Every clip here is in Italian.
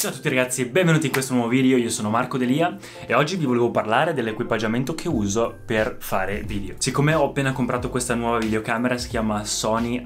Ciao a tutti ragazzi e benvenuti in questo nuovo video, io sono Marco Delia e oggi vi volevo parlare dell'equipaggiamento che uso per fare video. Siccome ho appena comprato questa nuova videocamera, si chiama Sony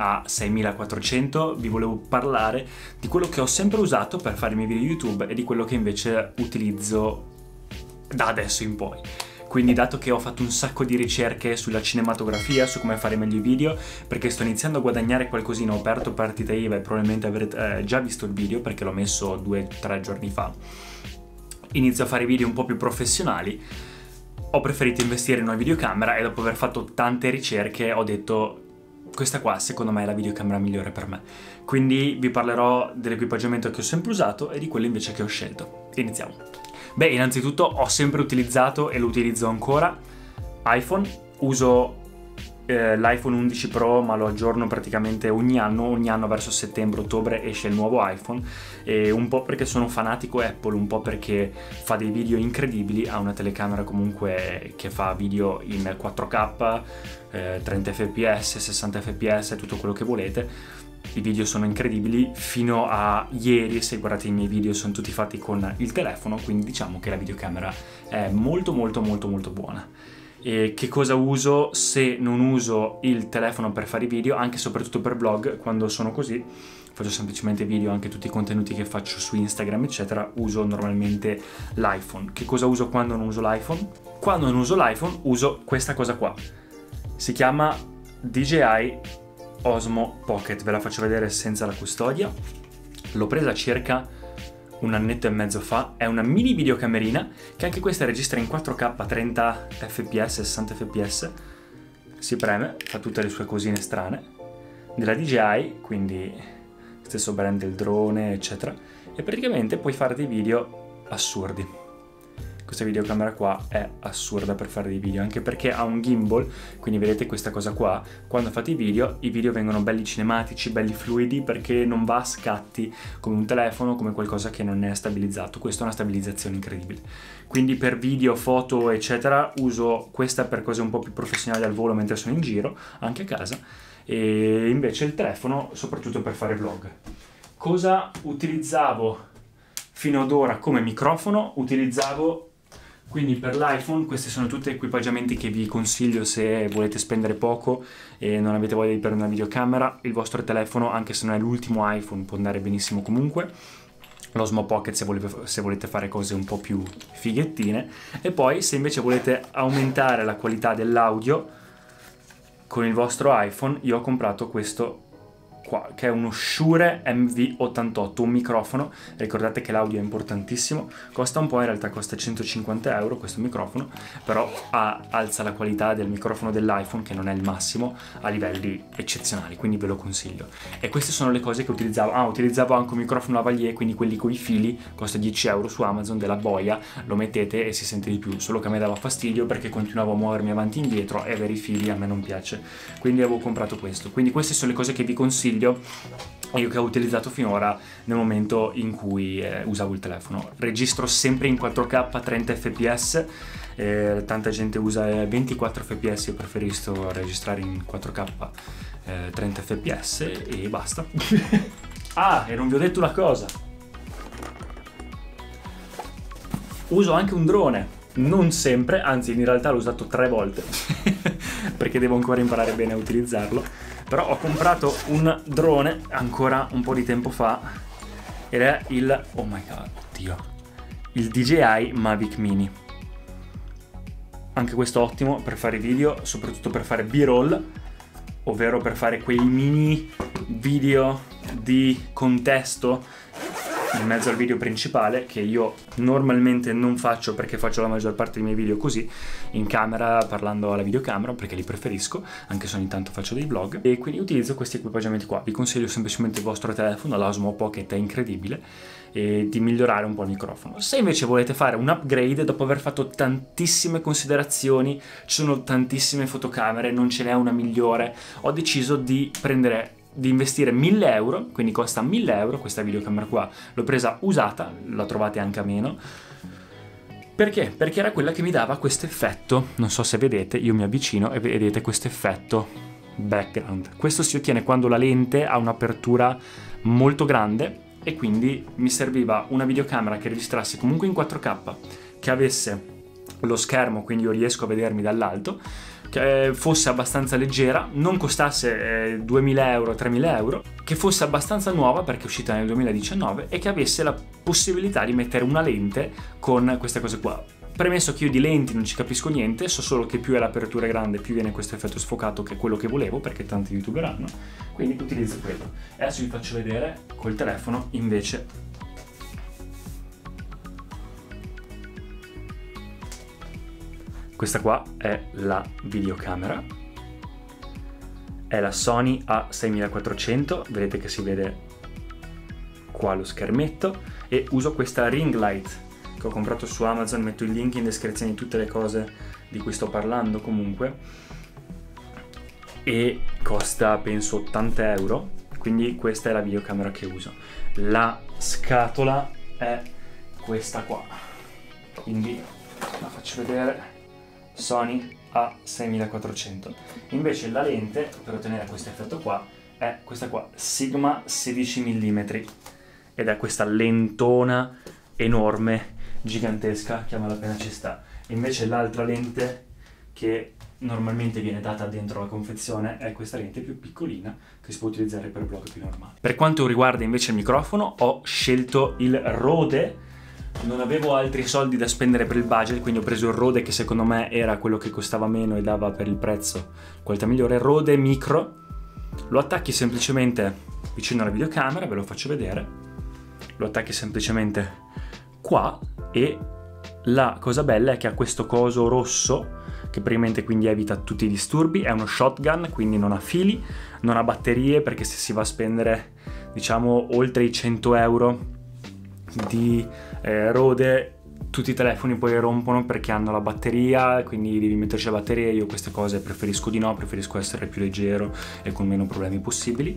A6400, vi volevo parlare di quello che ho sempre usato per fare i miei video YouTube e di quello che invece utilizzo da adesso in poi. Quindi dato che ho fatto un sacco di ricerche sulla cinematografia, su come fare meglio i video, perché sto iniziando a guadagnare qualcosina, ho aperto partita IVA e probabilmente avrete già visto il video perché l'ho messo 2-3 giorni fa, inizio a fare video un po' più professionali, ho preferito investire in una videocamera e dopo aver fatto tante ricerche ho detto questa qua secondo me è la videocamera migliore per me. Quindi vi parlerò dell'equipaggiamento che ho sempre usato e di quello invece che ho scelto. Iniziamo. Beh, innanzitutto ho sempre utilizzato e lo utilizzo ancora iPhone, uso l'iPhone 11 Pro ma lo aggiorno praticamente ogni anno verso settembre-ottobre esce il nuovo iPhone, e un po' perché sono fanatico Apple, un po' perché fa dei video incredibili, ha una telecamera comunque che fa video in 4K, 30 fps, 60 fps, tutto quello che volete. I video sono incredibili, fino a ieri se guardate i miei video sono tutti fatti con il telefono, quindi diciamo che la videocamera è molto buona. E che cosa uso se non uso il telefono per fare i video, anche e soprattutto per vlog? Quando sono così faccio semplicemente video, anche tutti i contenuti che faccio su Instagram eccetera, uso normalmente l'iPhone. Che cosa uso quando non uso l'iPhone? Quando non uso l'iPhone uso questa cosa qua, si chiama DJI Osmo Pocket, ve la faccio vedere senza la custodia. L'ho presa circa un annetto e mezzo fa, è una mini videocamerina che anche questa registra in 4K 30 fps, 60 fps, si preme, fa tutte le sue cosine strane, della DJI, quindi stesso brand del drone eccetera, e praticamente puoi fare dei video assurdi. Questa videocamera qua è assurda per fare dei video, anche perché ha un gimbal, quindi vedete questa cosa qua, quando fate i video vengono belli cinematici, belli fluidi, perché non va a scatti come un telefono, come qualcosa che non è stabilizzato. Questa è una stabilizzazione incredibile. Quindi per video, foto eccetera uso questa per cose un po' più professionali al volo mentre sono in giro, anche a casa, e invece il telefono soprattutto per fare vlog. Cosa utilizzavo fino ad ora come microfono? Quindi per l'iPhone questi sono tutti equipaggiamenti che vi consiglio se volete spendere poco e non avete voglia di prendere una videocamera. Il vostro telefono, anche se non è l'ultimo iPhone, può andare benissimo comunque. L'Osmo Pocket se volete fare cose un po' piue fighettine. E poi se invece volete aumentare la qualità dell'audio con il vostro iPhone, io ho comprato questo qua, che è uno Shure MV88, un microfono. Ricordate che l'audio è importantissimo, costa un po', in realtà costa 150 euro questo microfono, però alza la qualità del microfono dell'iPhone, che non è il massimo, a livelli eccezionali, quindi ve lo consiglio. E queste sono le cose che utilizzavo. Utilizzavo anche un microfono lavalier, quindi quelli con i fili, costa 10 euro su Amazon, della boia, lo mettete e si sente di più, solo che a me dava fastidio perché continuavo a muovermi avanti e indietro e avere i fili a me non piace, quindi avevo comprato questo. Quindi queste sono le cose che vi consiglio, io che ho utilizzato finora nel momento in cui usavo il telefono. Registro sempre in 4K 30 fps, tanta gente usa 24 fps, io preferisco registrare in 4K 30 fps e basta. E non vi ho detto una cosa, uso anche un drone, non sempre, anzi in realtà l'ho usato 3 volte perché devo ancora imparare bene a utilizzarlo. Però ho comprato un drone ancora un po' di tempo fa ed è il, oh my god, oddio, il DJI Mavic Mini. Anche questo ottimo per fare video, soprattutto per fare B-roll, ovvero per fare quei mini video di contesto in mezzo al video principale, che io normalmente non faccio perché faccio la maggior parte dei miei video così, in camera, parlando alla videocamera, perché li preferisco, anche se ogni tanto faccio dei vlog. E quindi utilizzo questi equipaggiamenti qua. Vi consiglio semplicemente il vostro telefono, l'Osmo Pocket è incredibile, e di migliorare un po' il microfono. Se invece volete fare un upgrade, dopo aver fatto tantissime considerazioni, ci sono tantissime fotocamere, non ce n'è una migliore, ho deciso di investire 1000 euro, quindi costa 1000 euro questa videocamera qua. L'ho presa usata, la trovate anche a meno. Perché? Perché era quella che mi dava questo effetto, non so se vedete, io mi avvicino e vedete questo effetto background. Questo si ottiene quando la lente ha un'apertura molto grande e quindi mi serviva una videocamera che registrasse comunque in 4K, che avesse lo schermo, quindi io riesco a vedermi dall'alto, che fosse abbastanza leggera, non costasse 2.000 euro, 3.000 euro, che fosse abbastanza nuova perché è uscita nel 2019 e che avesse la possibilità di mettere una lente con queste cose qua. Premesso che io di lenti non ci capisco niente, so solo che più è l'apertura grande più viene questo effetto sfocato, che è quello che volevo, perché tanti youtuber hanno, quindi utilizzo quello. Adesso vi faccio vedere col telefono invece. Questa qua è la videocamera, è la Sony A6400, vedete che si vede qua lo schermetto, e uso questa ring light che ho comprato su Amazon, metto il link in descrizione di tutte le cose di cui sto parlando comunque, e costa penso 80 euro, quindi questa è la videocamera che uso. La scatola è questa qua, quindi la faccio vedere. Sony A6400. Invece la lente per ottenere questo effetto qua è questa qua, Sigma 16 mm, ed è questa lentona enorme, gigantesca, che a malapena ci sta. Invece l'altra lente che normalmente viene data dentro la confezione è questa lente più piccolina che si può utilizzare per vlog più normali. Per quanto riguarda invece il microfono, ho scelto il Rode. Non avevo altri soldi da spendere per il budget, quindi ho preso il Rode, che secondo me era quello che costava meno e dava per il prezzo qualità migliore. Rode Micro. Lo attacchi semplicemente vicino alla videocamera, ve lo faccio vedere. Lo attacchi semplicemente qua, e la cosa bella è che ha questo coso rosso che praticamente quindi evita tutti i disturbi. È uno shotgun, quindi non ha fili, non ha batterie, perché se si va a spendere diciamo oltre i 100 euro di Rode, tutti i telefoni poi rompono perché hanno la batteria, quindi devi metterci la batteria. Io queste cose preferisco di no, preferisco essere più leggero e con meno problemi possibili,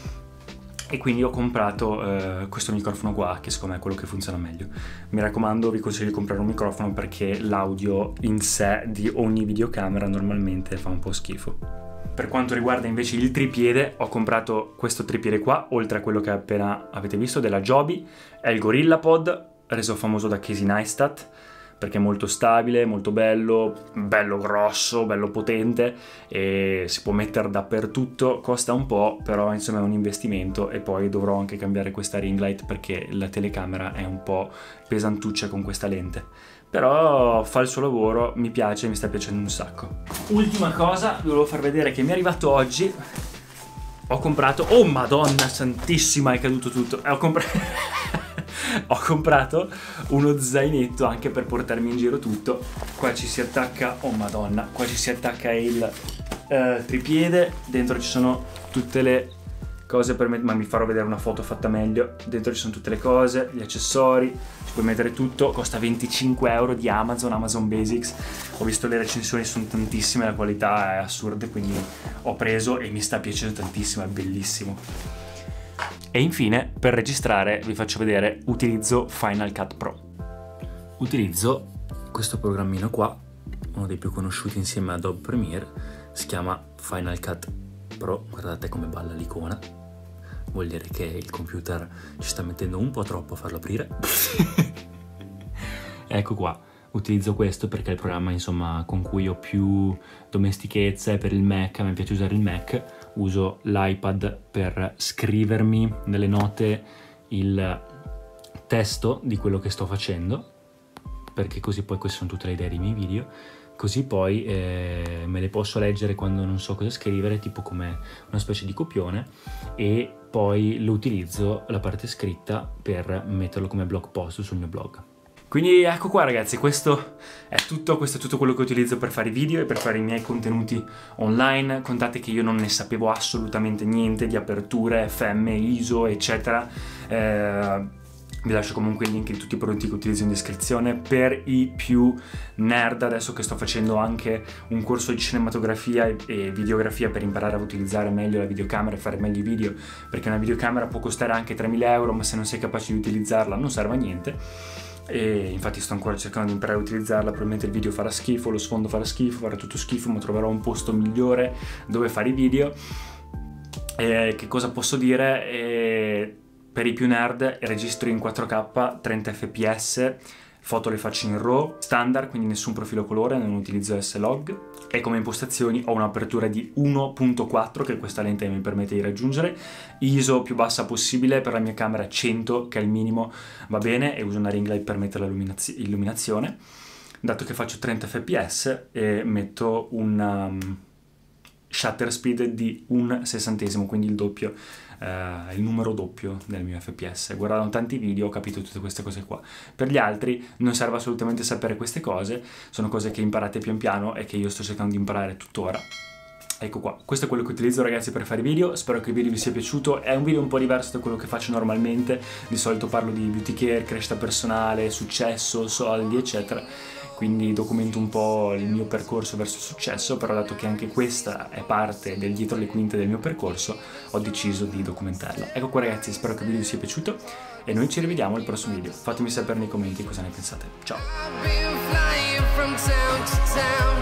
e quindi ho comprato questo microfono qua, che secondo me è quello che funziona meglio. Mi raccomando, vi consiglio di comprare un microfono perché l'audio in sé di ogni videocamera normalmente fa un po' schifo. Per quanto riguarda invece il tripiede, ho comprato questo tripiede qua, oltre a quello che appena avete visto della Joby. È il GorillaPod, reso famoso da Casey Neistat, perché è molto stabile, molto bello, bello grosso, bello potente, e si può mettere dappertutto. Costa un po', però insomma è un investimento, e poi dovrò anche cambiare questa ring light perché la telecamera è un po' pesantuccia con questa lente. Però fa il suo lavoro, mi piace, mi sta piacendo un sacco. Ultima cosa, vi volevo far vedere che mi è arrivato oggi. Ho comprato... Oh madonna santissima, è caduto tutto. Ho comprato uno zainetto anche per portarmi in giro tutto. Qua ci si attacca... Oh madonna, qua ci si attacca il tripiede. Dentro ci sono tutte le cose per mettere... Ma vi farò vedere una foto fatta meglio. Dentro ci sono tutte le cose, gli accessori. Puoi mettere tutto, costa 25 euro di Amazon Basics. Ho visto le recensioni, sono tantissime, la qualità è assurda, quindi ho preso e mi sta piacendo tantissimo, è bellissimo. E infine, per registrare, vi faccio vedere, utilizzo Final Cut Pro. Utilizzo questo programmino qua, uno dei più conosciuti insieme a Adobe Premiere, si chiama Final Cut Pro. Guardate come balla l'icona. Vuol dire che il computer ci sta mettendo un po' troppo a farlo aprire. Ecco qua, utilizzo questo perché è il programma insomma con cui ho più domestichezza, e per il Mac, a me piace usare il Mac. Uso l'iPad per scrivermi nelle note il testo di quello che sto facendo, perché così poi queste sono tutte le idee dei miei video. Così poi me le posso leggere quando non so cosa scrivere, tipo come una specie di copione, e poi lo utilizzo la parte scritta per metterlo come blog post sul mio blog. Quindi ecco qua ragazzi, questo è tutto quello che utilizzo per fare i video e per fare i miei contenuti online. Contate che io non ne sapevo assolutamente niente di aperture, FM, ISO eccetera. Vi lascio comunque il link di tutti i prodotti che utilizzo in descrizione. Per i più nerd, adesso che sto facendo anche un corso di cinematografia e videografia per imparare a utilizzare meglio la videocamera e fare meglio i video, perché una videocamera può costare anche 3.000 euro, ma se non sei capace di utilizzarla non serve a niente. E infatti sto ancora cercando di imparare a utilizzarla. Probabilmente il video farà schifo, lo sfondo farà schifo, farà tutto schifo, ma troverò un posto migliore dove fare i video. Che cosa posso dire? Per i più nerd registro in 4K 30 fps, foto le faccio in RAW, standard, quindi nessun profilo colore, non utilizzo S-Log, e come impostazioni ho un'apertura di 1.4 che questa lente mi permette di raggiungere, ISO più bassa possibile, per la mia camera 100 che è il minimo va bene, e uso una ring light per mettere l'illuminazione. Dato che faccio 30 fps e metto un shutter speed di 1/60, quindi il doppio, il numero doppio del mio fps. Guardando tanti video ho capito tutte queste cose qua. Per gli altri non serve assolutamente sapere queste cose, sono cose che imparate pian piano e che io sto cercando di imparare tuttora. Ecco qua, questo è quello che utilizzo ragazzi per fare video, spero che il video vi sia piaciuto. È un video un po' diverso da quello che faccio normalmente, di solito parlo di beauty care, crescita personale, successo, soldi eccetera, quindi documento un po' il mio percorso verso il successo, però dato che anche questa è parte del dietro le quinte del mio percorso, ho deciso di documentarla. Ecco qua ragazzi, spero che il video vi sia piaciuto e noi ci rivediamo al prossimo video. Fatemi sapere nei commenti cosa ne pensate. Ciao!